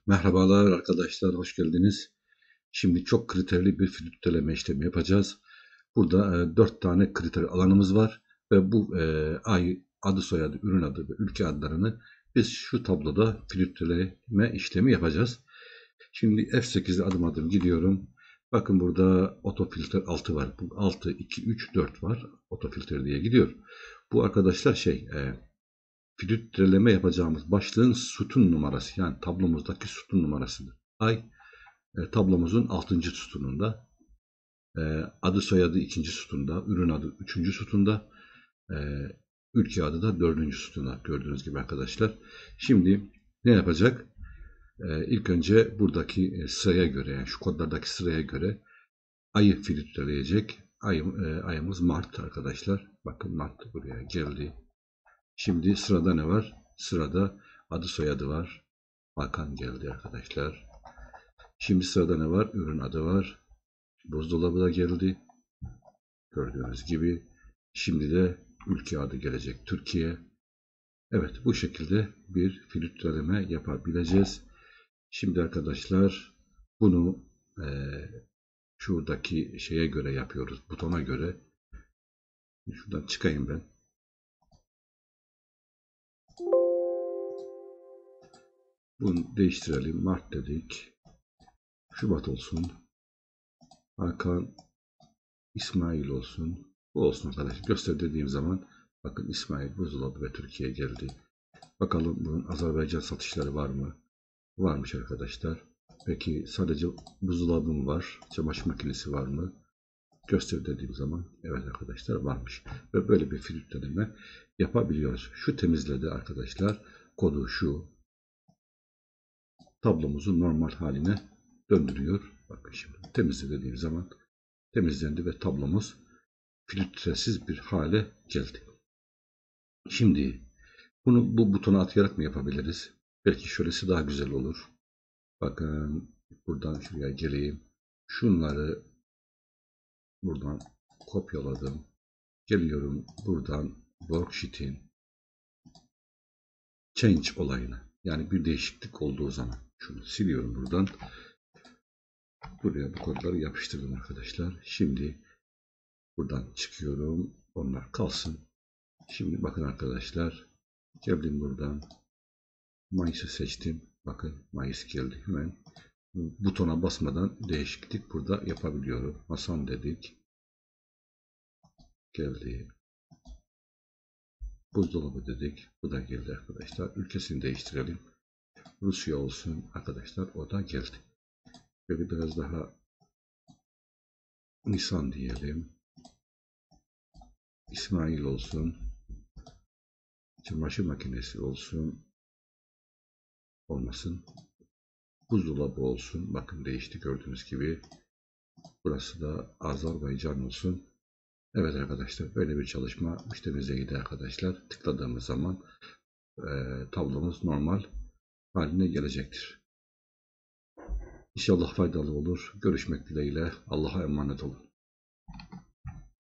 Merhabalar arkadaşlar, hoş geldiniz. Şimdi çok kriterli bir filtreleme işlemi yapacağız. Burada 4 tane kriter alanımız var ve bu ay adı, soyadı, ürün adı ve ülke adlarını biz şu tabloda filtreleme işlemi yapacağız. Şimdi F8'e adım adım gidiyorum. Bakın burada otofiltre 6 var. Bu 6, 2, 3, 4 var. Otofiltre diye gidiyor. Bu arkadaşlar filtreleme yapacağımız başlığın sütun numarası, yani tablomuzdaki sütun numarasıdır. Ay tablomuzun 6. sütununda, adı soyadı 2. sütunda, ürün adı 3. sütunda, e, ülke adı da 4. sütunda, gördüğünüz gibi arkadaşlar. Şimdi ne yapacak? İlk önce buradaki sıraya göre, yani şu kodlardaki sıraya göre ayı filtreleyecek. Ayımız Mart arkadaşlar. Bakın Mart buraya geldi. Şimdi sırada ne var? Sırada adı soyadı var. Hakan geldi arkadaşlar. Şimdi sırada ne var? Ürün adı var. Buzdolabı da geldi. Gördüğünüz gibi. Şimdi de ülke adı gelecek. Türkiye. Evet, bu şekilde bir filtreleme yapabileceğiz. Şimdi arkadaşlar bunu şuradaki şeye göre yapıyoruz. Butona göre. Şuradan çıkayım ben. Bunu değiştirelim. Mart dedik. Şubat olsun. Hakan İsmail olsun. Bu olsun arkadaşlar. Göster dediğim zaman bakın İsmail, buzdolabı ve Türkiye geldi. Bakalım bunun Azerbaycan satışları var mı? Varmış arkadaşlar. Peki sadece buzdolabı mı var? Çamaşır makinesi var mı? Göster dediğim zaman evet arkadaşlar varmış. Ve böyle bir filtreleme yapabiliyoruz. Şu temizledi arkadaşlar. Kodu şu. Tablomuzu normal haline döndürüyor. Bakın şimdi temizle dediğim zaman temizlendi ve tablomuz filtresiz bir hale geldi. Şimdi bunu bu butona atayarak mı yapabiliriz? Belki şöylesi daha güzel olur. Bakın buradan şuraya geleyim. Şunları buradan kopyaladım. Geliyorum buradan worksheet'in change olayına. Yani bir değişiklik olduğu zaman şunu siliyorum buradan. Buraya bu kodları yapıştırdım arkadaşlar. Şimdi buradan çıkıyorum. Onlar kalsın. Şimdi bakın arkadaşlar. Geldim buradan. Mayıs'ı seçtim. Bakın Mayıs geldi. Hemen butona basmadan değişiklik burada yapabiliyorum. Hasan dedik. Geldi. Buzdolabı dedik. Bu da geldi arkadaşlar. Ülkesini değiştirelim. Rusya olsun arkadaşlar. O da geldi. Böyle biraz daha Nisan diyelim. İsmail olsun. Çamaşır makinesi olsun. Olmasın. Buzdolabı olsun. Bakın değişti gördüğünüz gibi. Burası da Azerbaycan olsun. Evet arkadaşlar, böyle bir çalışma müşterimize gider arkadaşlar. Tıkladığımız zaman tablomuz normal haline gelecektir. İnşallah faydalı olur. Görüşmek dileğiyle. Allah'a emanet olun.